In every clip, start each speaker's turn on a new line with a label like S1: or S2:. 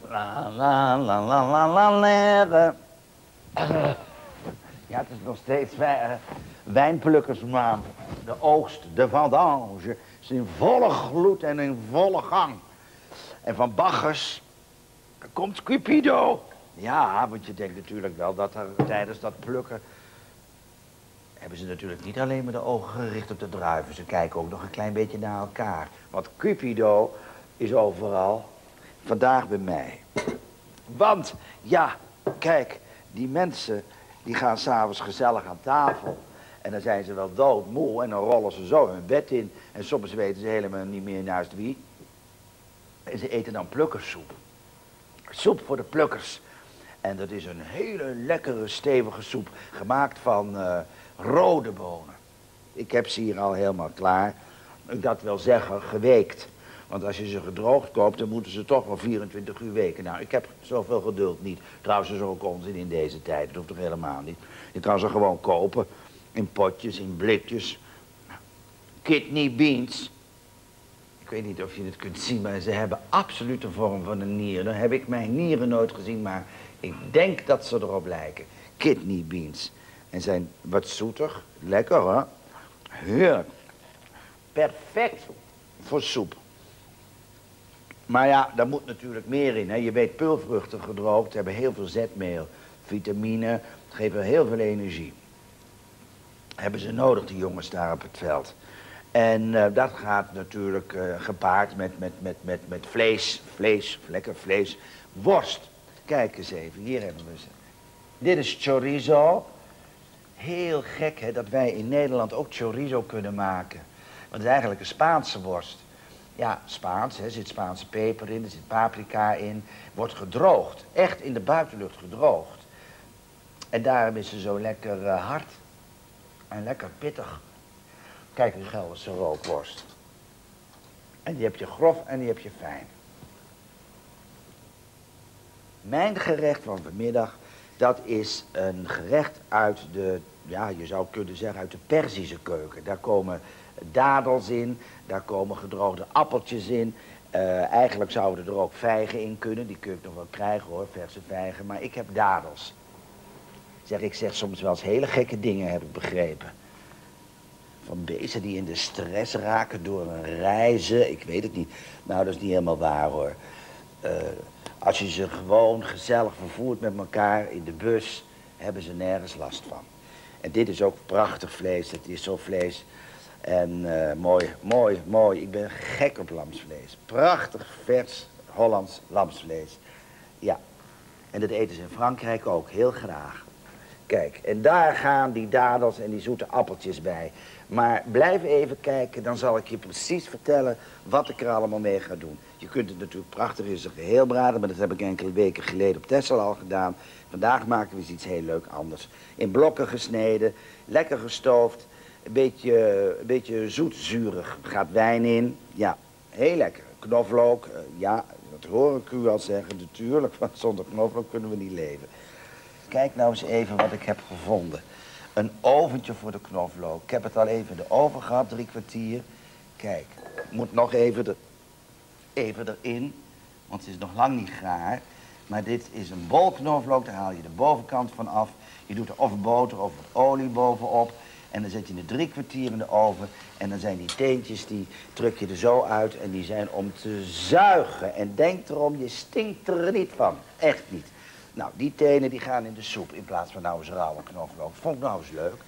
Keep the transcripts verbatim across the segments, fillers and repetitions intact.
S1: La la la la la la la. Ja, het is nog steeds wij, wijnplukkersmaand. De oogst, de vendange, is in volle gloed en in volle gang. En van Bacchus komt Cupido. Ja, want je denkt natuurlijk wel dat er tijdens dat plukken... hebben ze natuurlijk niet alleen maar de ogen gericht op de druiven. Ze kijken ook nog een klein beetje naar elkaar. Want Cupido is overal, vandaag bij mij. Want, ja, kijk, die mensen die gaan s'avonds gezellig aan tafel. En dan zijn ze wel doodmoe en dan rollen ze zo hun bed in. En soms weten ze helemaal niet meer naast wie. En ze eten dan plukkerssoep. Soep voor de plukkers. En dat is een hele lekkere, stevige soep. Gemaakt van uh, rode bonen. Ik heb ze hier al helemaal klaar. Ik dat wil zeggen, geweekt. Want als je ze gedroogd koopt, dan moeten ze toch wel vierentwintig uur weken. Nou, ik heb zoveel geduld niet. Trouwens, dat is ook onzin in deze tijd. Dat hoeft toch helemaal niet. Je kan ze gewoon kopen. In potjes, in blikjes. Kidney beans. Ik weet niet of je het kunt zien, maar ze hebben absoluut een vorm van een nier. Dan heb ik mijn nieren nooit gezien, maar ik denk dat ze erop lijken. Kidney beans. En zijn wat zoetig. Lekker, hoor. Heerlijk. Perfect voor soep. Maar ja, daar moet natuurlijk meer in. Hè. Je weet, peulvruchten gedroogd hebben heel veel zetmeel. Vitamine, geven heel veel energie. Hebben ze nodig, die jongens daar op het veld. En uh, dat gaat natuurlijk uh, gepaard met, met, met, met, met vlees. Vlees, lekker vlees. Worst. Kijk eens even, hier hebben we ze. Dit is chorizo. Heel gek, hè, dat wij in Nederland ook chorizo kunnen maken. Want het is eigenlijk een Spaanse worst. Ja, Spaans, er zit Spaanse peper in, er zit paprika in. Wordt gedroogd, echt in de buitenlucht gedroogd. En daarom is ze zo lekker uh, hard en lekker pittig. Kijk, een Gelderse rookworst. En die heb je grof en die heb je fijn. Mijn gerecht van vanmiddag, dat is een gerecht uit de, ja, je zou kunnen zeggen uit de Perzische keuken. Daar komen dadels in, daar komen gedroogde appeltjes in. Uh, eigenlijk zouden er ook vijgen in kunnen, die kun je nog wel krijgen hoor, verse vijgen. Maar ik heb dadels. Zeg, ik zeg soms wel eens hele gekke dingen, heb ik begrepen. Van beesten die in de stress raken door een reizen, ik weet het niet. Nou, dat is niet helemaal waar hoor. Uh, als je ze gewoon gezellig vervoert met elkaar in de bus, hebben ze nergens last van. En dit is ook prachtig vlees, het is zo vlees. En uh, mooi, mooi, mooi. Ik ben gek op lamsvlees. Prachtig, vers, Hollands lamsvlees. Ja, en dat eten ze in Frankrijk ook, heel graag. Kijk, en daar gaan die dadels en die zoete appeltjes bij. Maar blijf even kijken, dan zal ik je precies vertellen wat ik er allemaal mee ga doen. Je kunt het natuurlijk prachtig in zijn geheel braden, maar dat heb ik enkele weken geleden op Texel al gedaan. Vandaag maken we eens iets heel leuk anders. In blokken gesneden, lekker gestoofd, een beetje, een beetje zoetzurig. Er gaat wijn in, ja, heel lekker. Knoflook, uh, ja, dat hoor ik u al zeggen, natuurlijk, want zonder knoflook kunnen we niet leven. Kijk nou eens even wat ik heb gevonden. Een oventje voor de knoflook. Ik heb het al even in de oven gehad, drie kwartier. Kijk, moet nog even, er, even erin, want het is nog lang niet gaar. Maar dit is een bol knoflook, daar haal je de bovenkant van af. Je doet er of boter of wat olie bovenop. En dan zet je het drie kwartier in de oven. En dan zijn die teentjes, die druk je er zo uit. En die zijn om te zuigen. En denk erom, je stinkt er niet van. Echt niet. Nou, die tenen die gaan in de soep in plaats van nou eens rauwe knoflook. Vond ik nou eens leuk.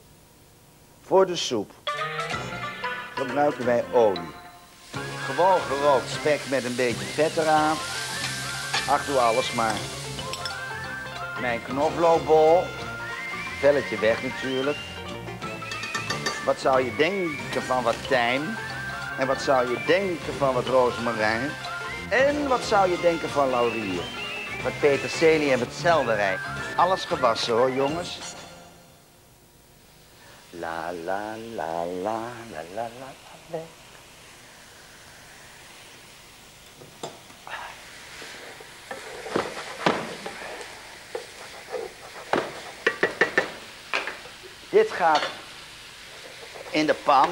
S1: Voor de soep gebruiken wij olie. Gewoon gerookt spek met een beetje vet eraan. Ach, doe alles maar. Mijn knoflookbol. Velletje weg natuurlijk. Wat zou je denken van wat tijm? En wat zou je denken van wat rozemarijn? En wat zou je denken van laurier? Wat peterselie en wat selderij. Alles gewassen hoor, jongens. La la la la la la la la. Dit gaat in de pan.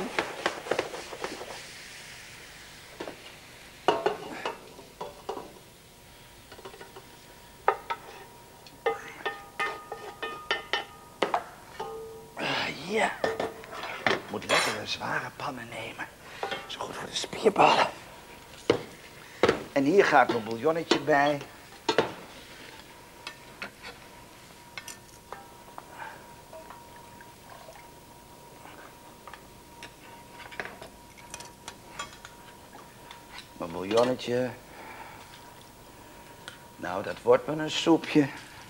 S1: hier. Ik moet lekkere zware pannen nemen. Zo goed voor de spierballen. En hier gaat mijn bouillonnetje bij. Mijn bouillonnetje. Nou, dat wordt me een soepje.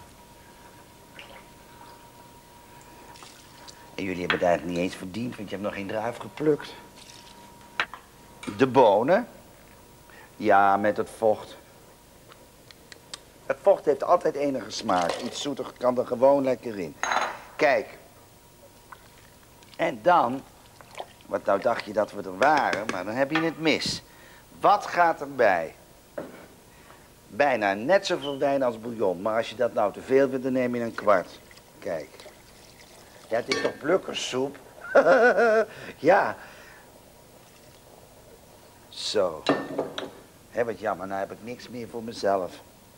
S1: En jullie hebben het eigenlijk niet eens verdiend, want je hebt nog geen druif geplukt. De bonen. Ja, met het vocht. Het vocht heeft altijd enige smaak. Iets zoeter kan er gewoon lekker in. Kijk. En dan, wat nou dacht je dat we er waren, maar dan heb je het mis. Wat gaat erbij? Bijna net zoveel wijn als bouillon. Maar als je dat nou te veel vindt, dan neem je een kwart. Kijk. Ja, het is toch plukkerssoep? Ja. Zo. Hé, wat jammer, nou heb ik niks meer voor mezelf.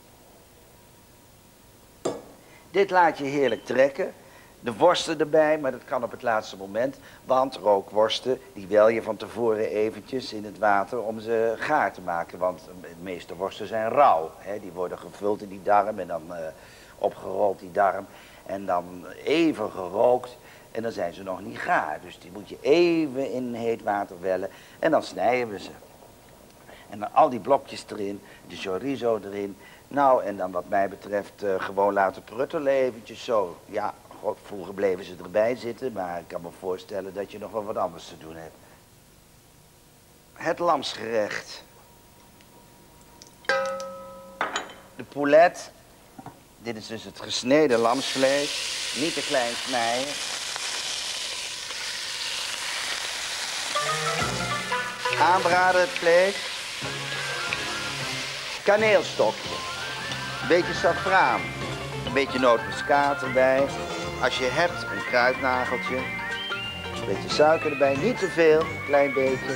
S1: Dit laat je heerlijk trekken. De worsten erbij, maar dat kan op het laatste moment. Want rookworsten, die wel je van tevoren eventjes in het water om ze gaar te maken. Want de meeste worsten zijn rauw. Hè? Die worden gevuld in die darm en dan uh, opgerold die darm. En dan even gerookt en dan zijn ze nog niet gaar. Dus die moet je even in heet water wellen en dan snijden we ze. En dan al die blokjes erin, de chorizo erin. Nou, en dan wat mij betreft uh, gewoon laten pruttelen eventjes zo. Ja, god, vroeger bleven ze erbij zitten, maar ik kan me voorstellen dat je nog wel wat anders te doen hebt. Het lamsgerecht. De poulet. Dit is dus het gesneden lamsvlees. Niet te klein snijden. Aanbraden het vlees. Kaneelstokje. Een beetje saffraan. Een beetje nootmuskaat erbij. Als je hebt, een kruidnageltje. Een beetje suiker erbij. Niet te veel, een klein beetje.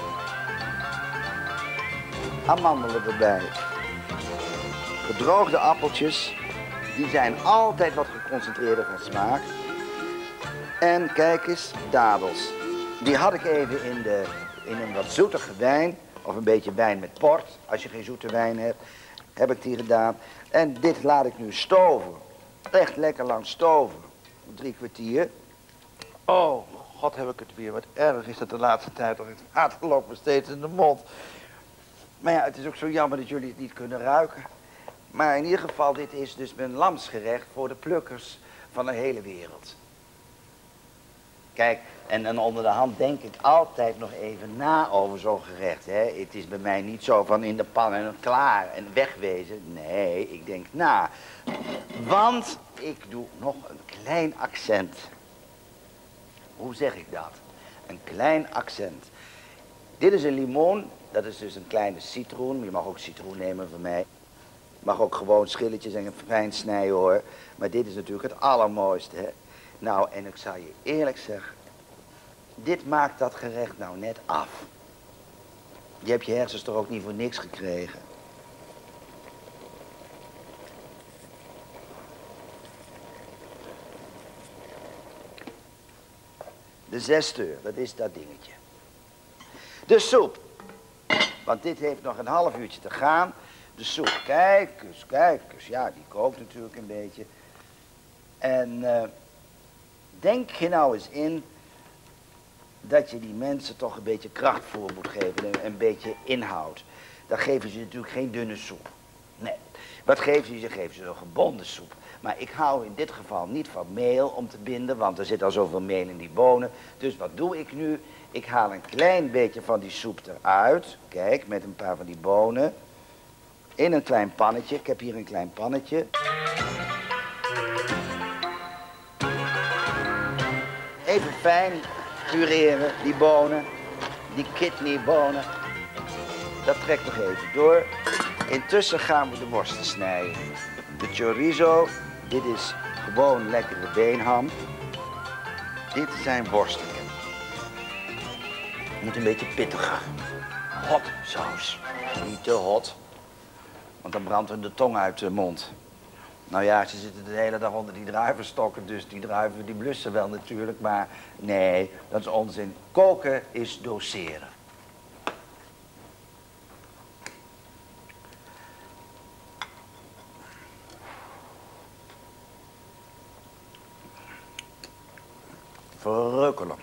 S1: Amandelen erbij. Gedroogde appeltjes. Die zijn altijd wat geconcentreerder van smaak. En kijk eens, dadels. Die had ik even in, de, in een wat zoetige wijn. Of een beetje wijn met port. Als je geen zoete wijn hebt, heb ik die gedaan. En dit laat ik nu stoven. Echt lekker lang stoven. Drie kwartier. Oh, god heb ik het weer. Wat erg is dat de laatste tijd. Het water loopt me steeds in de mond. Maar ja, het is ook zo jammer dat jullie het niet kunnen ruiken. Maar in ieder geval, dit is dus mijn lamsgerecht voor de plukkers van de hele wereld. Kijk, en dan onder de hand denk ik altijd nog even na over zo'n gerecht. Hè. Het is bij mij niet zo van in de pan en klaar en wegwezen. Nee, ik denk na. Want ik doe nog een klein accent. Hoe zeg ik dat? Een klein accent. Dit is een limoen, dat is dus een kleine citroen. Je mag ook citroen nemen van mij. Je mag ook gewoon schilletjes en fijn snijden hoor. Maar dit is natuurlijk het allermooiste. Hè? Nou, en ik zal je eerlijk zeggen. Dit maakt dat gerecht nou net af. Je hebt je hersens toch ook niet voor niks gekregen. De zesteur, dat is dat dingetje. De soep. Want dit heeft nog een half uurtje te gaan. De soep, kijk eens, kijk eens. Ja, die kookt natuurlijk een beetje. En uh, denk je nou eens in dat je die mensen toch een beetje krachtvoer moet geven. Een, een beetje inhoud. Dan geven ze natuurlijk geen dunne soep. Nee. Wat geven ze? Ze geven ze een gebonden soep. Maar ik hou in dit geval niet van meel om te binden, want er zit al zoveel meel in die bonen. Dus wat doe ik nu? Ik haal een klein beetje van die soep eruit. Kijk, met een paar van die bonen. In een klein pannetje. Ik heb hier een klein pannetje. Even fijn pureren, die bonen. Die kidneybonen. Dat trekt nog even door. Intussen gaan we de worsten snijden. De chorizo, dit is gewoon lekkere beenham. Dit zijn worsten. Moet een beetje pittiger. Hot saus. Niet te hot. Want dan brandt er de tong uit de mond. Nou ja, ze zitten de hele dag onder die druivenstokken, dus die druiven die blussen wel natuurlijk. Maar nee, dat is onzin. Koken is doseren. Verrukkelijk.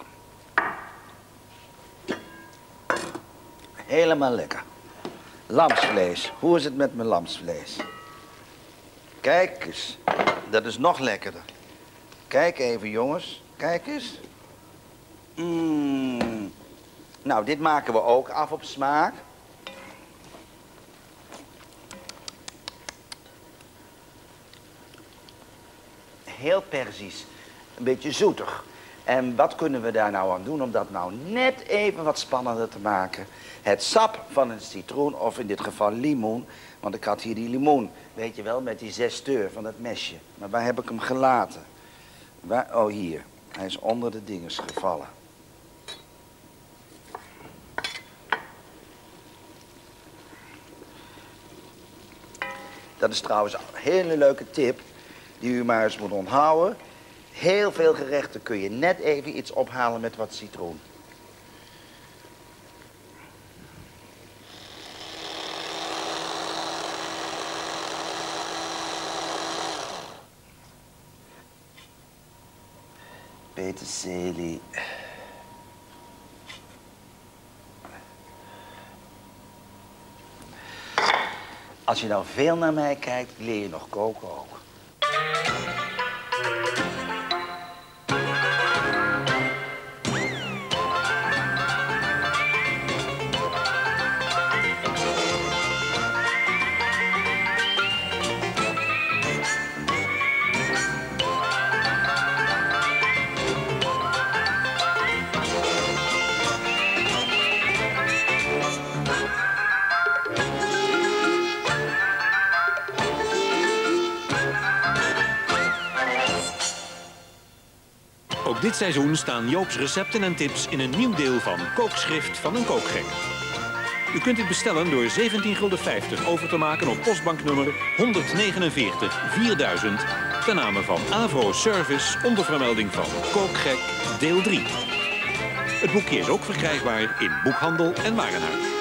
S1: Helemaal lekker. Lamsvlees. Hoe is het met mijn lamsvlees? Kijk eens. Dat is nog lekkerder. Kijk even, jongens. Kijk eens. Mm. Nou, dit maken we ook af op smaak. Heel perzisch. Een beetje zoetig. En wat kunnen we daar nou aan doen om dat nou net even wat spannender te maken? Het sap van een citroen, of in dit geval limoen. Want ik had hier die limoen, weet je wel, met die zesteur van dat mesje. Maar waar heb ik hem gelaten? Waar? Oh, hier. Hij is onder de dinges gevallen. Dat is trouwens een hele leuke tip die u maar eens moet onthouden. Heel veel gerechten kun je net even iets ophalen met wat citroen. Peterselie. Als je nou veel naar mij kijkt, leer je nog koken ook.
S2: Ook dit seizoen staan Joop's recepten en tips in een nieuw deel van Kookschrift van een kookgek. U kunt dit bestellen door zeventien gulden vijftig over te maken op postbanknummer honderdnegenenveertig vierduizend... ten name van Avro Service onder vermelding van Kookgek deel drie. Het boekje is ook verkrijgbaar in boekhandel en warenhuis.